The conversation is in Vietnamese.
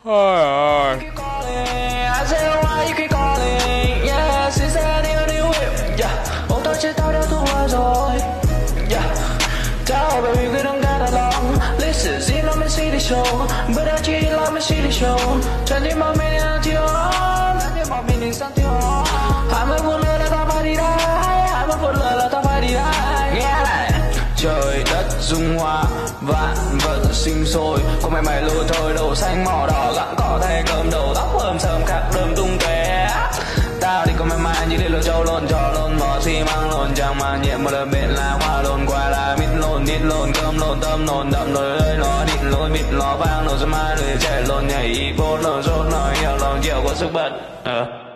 Ôi ơi. Ôm tao trên tao đã thua rồi. Tao baby cứ đừng gạt lòng. Lịch sử gì nó mới xí đi show. Bữa đã chỉ lo mới xí đi show. Chẳng đi mà mình đang thiếu. Chẳng đi mà mình đang sang thiếu. 20 phút nữa là tao phải đi đây. 20 phút nữa là tao phải đi đây. Nghe này. Trời đất dung hoa, vạn vật sinh sôi. Có mày mày lùi thôi, đầu xanh mỏ đỏ gặm cỏ thay cơm đầu tóc hơm sớm khắc đơm tung tóe. Tao đi có mày mai như đi lột trâu lộn trò lộn bò xi măng lộn chẳng mà nhiệm một lần bên là hoa lộn qua là mít lộn cơm lộn tâm lộn đậm lối ơi nó đít lối mịt ló vang lộn ra mai lười chạy lộn nhảy vô lộn rốt nói nhiều lòng chiều có sức bật.